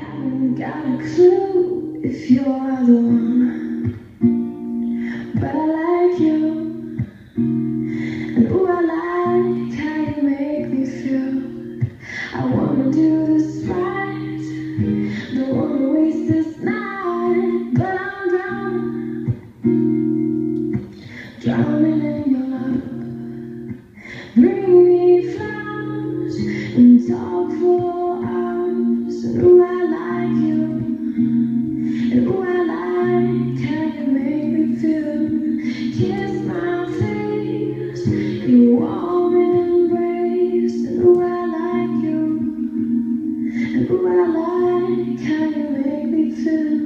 haven't got a clue if you're the one, but I like you, and ooh, I like how you make me feel. I wanna do this right, don't wanna waste this night, but I'm drowning in your love. Bring me flowers and talk for hours, and ooh, I like you, and ooh, I like how you make me feel. Kiss my face, you warm embrace, and ooh, I like you, and ooh, I like how you make me feel.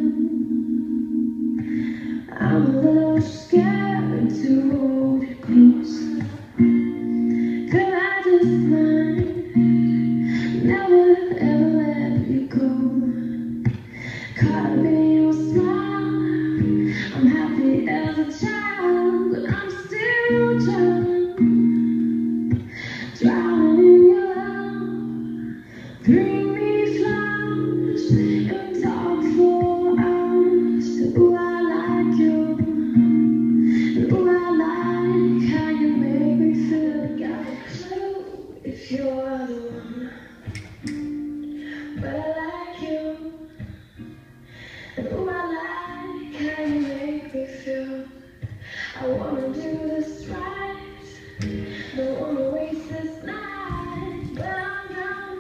I'm a little scared to hold you close. Could I just mind, never ever let you go? Caught up in your smile, I'm happy as a child, but I'm still drowning in your love. Bring me flowers and talk for hours. Ooh, I like you, and ooh, I like how you make me feel. Got a clue if you're the one, but I like you, and ooh, I like how you make me feel. I wanna do this right, don't wanna waste this night, but I'm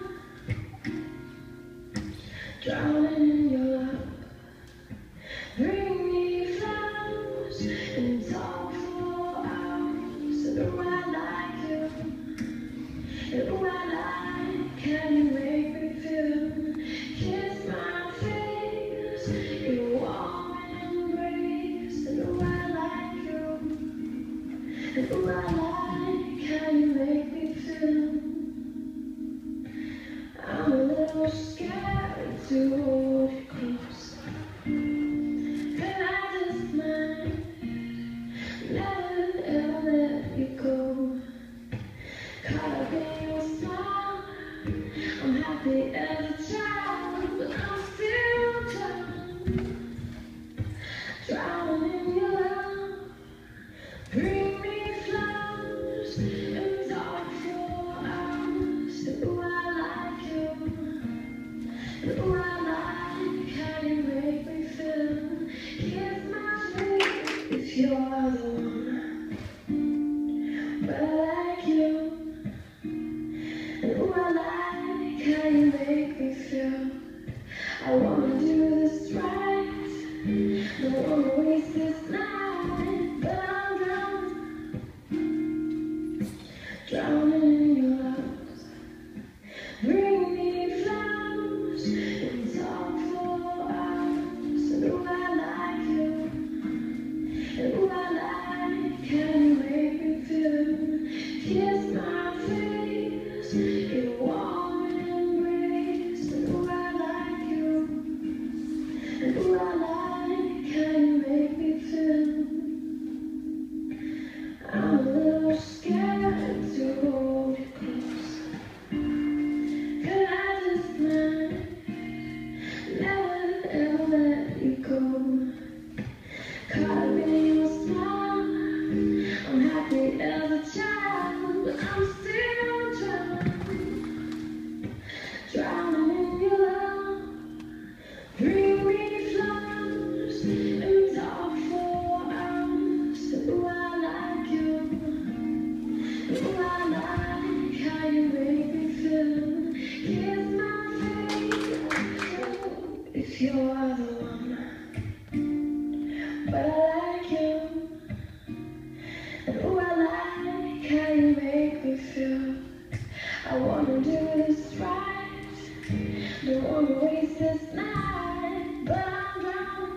drowning in your love. Bring me flowers and talk for hours, and ooh, I like you, and ooh, I like how you make me feel. Kiss my face, you warm embrace, and ooh, I like you, and ooh, I like how you make me feel. I'm a little scared to hold you close. Could I just mind, never ever let you go? Caught up in your smile, I'm happy as a child, but I'm still drowning in your love. Bring me flowers and talk for hours, and ooh, I like you, and ooh, I like how you make me feel. Kiss my face if you're the one, but I like you, and ooh, I like how you make me feel. I wanna do this right, don't wanna waste this night, but I'm drowning in your love. Bring me flowers and talk for hours, and ooh, I like you, and ooh, I like how you make me feel. Kiss my face, you warm embrace, and ooh, I like you, and ooh, I like how you make me feel. I'm a little scared to hold you close. Could I just mind, never ever let you go? Caught up in your smile, I'm happy as a child, but I'm still drowning in your love. Bring me flowers and talk for hours, and ooh, I like you, and ooh, I like how you make me feel. Kiss my face, if you're the one, but I like you, and ooh, I like how you make me feel. I wanna do this right, don't wanna waste this night, but I'm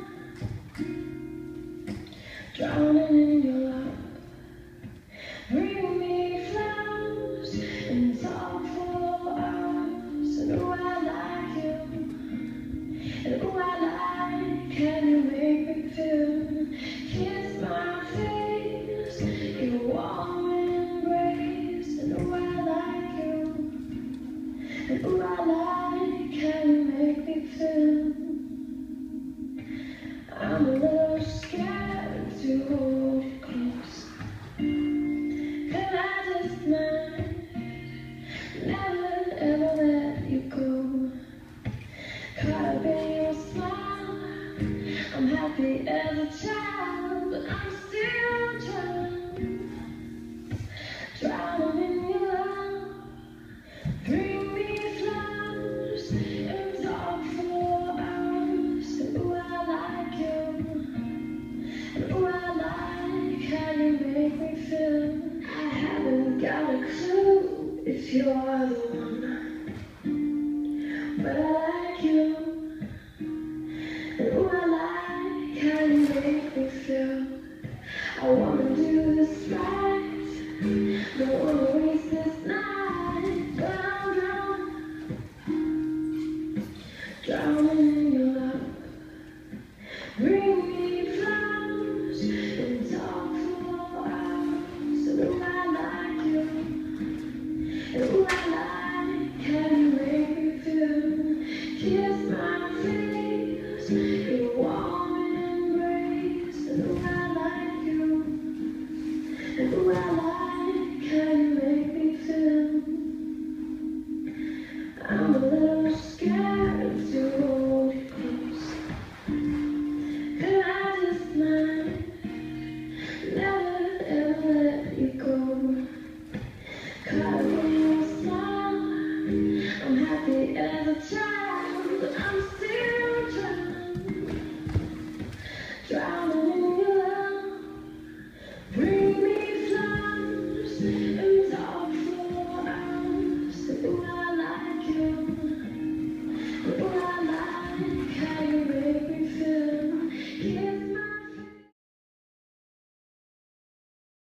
drowning in your love. Bring me flowers and talk for hours, and ooh, I like you, and ooh, I like how you make me feel. Kiss my face, you warm embrace, and ooh, I like you, and ooh, I like how you make me feel. I'm still drowning in your love. Bring me flowers and talk for hours. Ooh, I like you. Ooh, I like how you make me feel. I haven't got a clue if you're the one, but I like you. Ooh, I like how you make me feel. I wanna do this right.